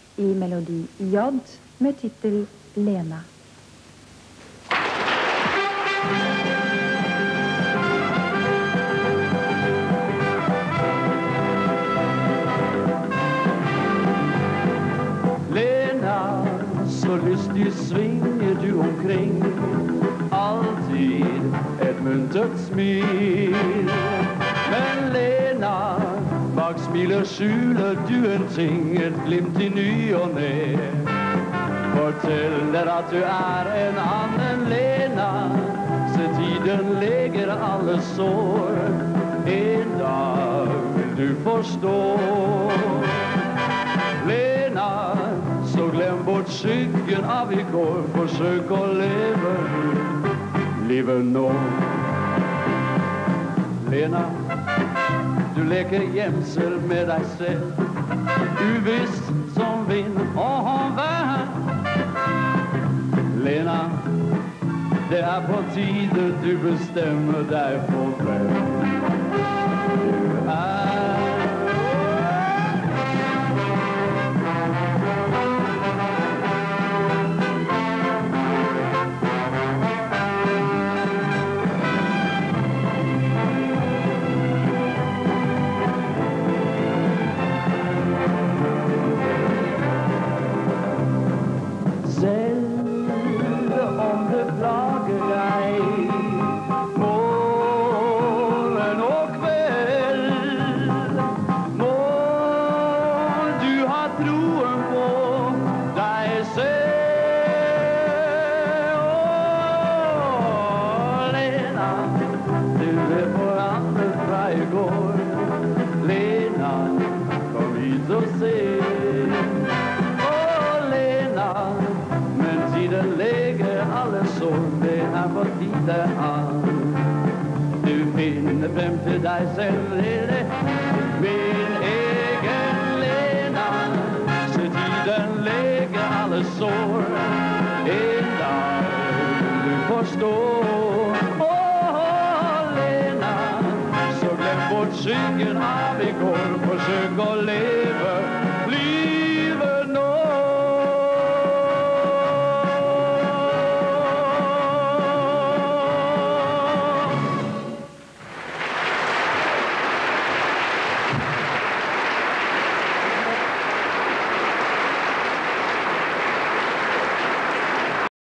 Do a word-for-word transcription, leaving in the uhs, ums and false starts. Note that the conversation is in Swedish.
i melodi J med titel Lena. Lena, så lystig svinger du omkring, alltid et muntert smil. Men Lena, bak smilet skjuler du en ting, et glimt i ny og ne. Forteller at du er en annen Lena, så tiden leger alle sår. En dag vil du forstå. Lena, så glem bort skyggen av i går, forsøk å leve livet nå. Lena, du leker gjemsel med deg selv, uvisst som vind og vær. Lena, det er på tide du bestemmer deg for hvem du er. Du finner frem til deg selv, lille, min egen Lena, så tiden leger alle sår. En dag vil du forstå. Åh, Lena, så glem bort skyggen av i går, forsøk å leve